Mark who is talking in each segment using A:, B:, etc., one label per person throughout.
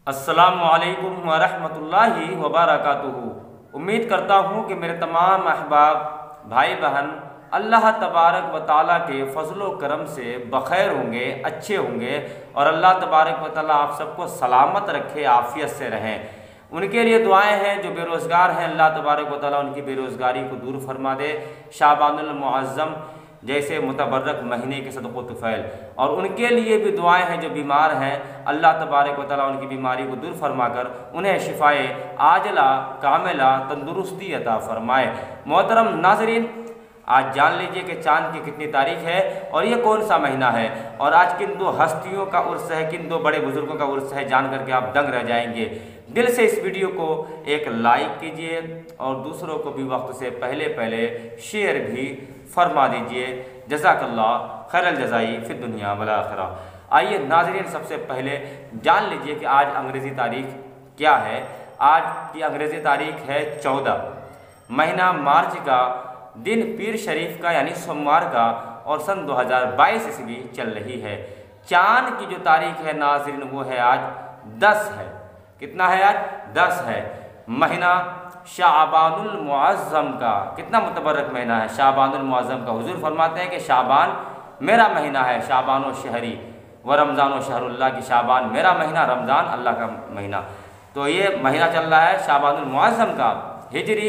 A: अस्सलामुअलैकुम वरहमतुल्लाहि वबरकातुहू। उम्मीद करता हूँ कि मेरे तमाम अहबाब भाई बहन अल्लाह तबारक व ताला के फजलो करम से बखैर होंगे, अच्छे होंगे और अल्लाह तबारक व ताला आप सबको सलामत रखे, आफियत से रहें। उनके लिए दुआएं हैं जो बेरोज़गार हैं, अल्लाह तबारक व ताला उनकी बेरोज़गारी को दूर फरमा दे। शाबानुल मुअज़्ज़म जैसे मुतबर्रक महीने के सदक़ो तुफ़ैल, और उनके लिए भी दुआएं हैं जो बीमार हैं, अल्लाह तबारक व तआला उनकी बीमारी को दूर फरमाकर उन्हें शिफाए आजला कामिला तंदुरुस्ती अता फरमाए। मोहतरम नाज़रीन, आज जान लीजिए कि चाँद की कितनी तारीख है और ये कौन सा महीना है और आज किन दो हस्तियों का उर्स है, किन दो बड़े बुजुर्गों का उर्स है, जान करके आप दंग रह जाएंगे। दिल से इस वीडियो को एक लाइक कीजिए और दूसरों को भी वक्त से पहले शेयर भी फरमा दीजिए। जज़ाकल्लाह खैरल जज़ाई फिद दुनिया वल आखिरा। आइए नाज़रीन, सबसे पहले जान लीजिए कि आज अंग्रेज़ी तारीख क्या है। आज की अंग्रेज़ी तारीख है 14 महीना मार्च का, दिन पीर शरीफ का यानी सोमवार का, और सन 2022 ईस्वी चल रही है। चाँद की जो तारीख है नाज़रीन वो है आज 10 है। कितना है आज? 10 है। महीना शाबानुल मुअज़्ज़म का, कितना मुतबर्रक महीना है शाबानुल मुअज़्ज़म का। हुज़ूर फरमाते हैं कि शाबान मेरा महीना है, शाबान व शहरी व रमज़ान व शहरुल्लाह, की शाबान मेरा महीना, रमज़ान अल्लाह का महीना। तो ये महीना चल रहा है शाबानुल मुअज़्ज़म का, हिजरी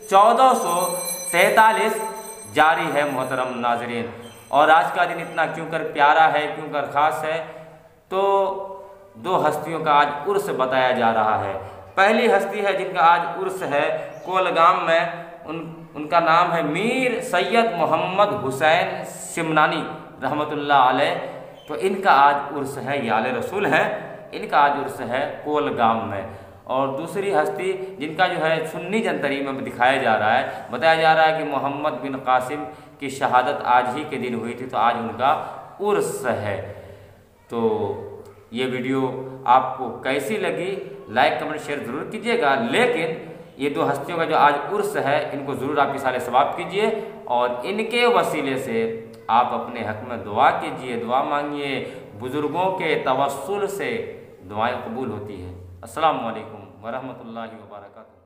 A: 1443 जारी है मोहतरम नाज़रीन। और आज का दिन इतना क्यों कर प्यारा है, क्यों कर ख़ास है, तो दो हस्तियों का आज उर्स बताया जा रहा है। पहली हस्ती है जिनका आज उर्स है कोलगाम में, उनका नाम है मीर सैयद मोहम्मद हुसैन सिमनानी रहमतुल्लाह अलैह। तो इनका आज उर्स है, ये आले रसूल हैं, इनका आज उर्स है कोलगाम में। और दूसरी हस्ती जिनका जो है सुन्नी जंतरी में दिखाया जा रहा है, बताया जा रहा है कि मोहम्मद बिन कासिम की शहादत आज ही के दिन हुई थी, तो आज उनका उर्स है। तो ये वीडियो आपको कैसी लगी, लाइक कमेंट शेयर ज़रूर कीजिएगा। लेकिन ये दो हस्तियों का जो आज उर्स है, इनको ज़रूर आप इसाले सवाब कीजिए और इनके वसीले से आप अपने हक़ में दुआ कीजिए, दुआ मांगिए। बुज़ुर्गों के तवस्सुल से दुआएं कबूल होती है। अस्सलामु अलैकुम वरहमतुल्लाहि वबरकातुहू।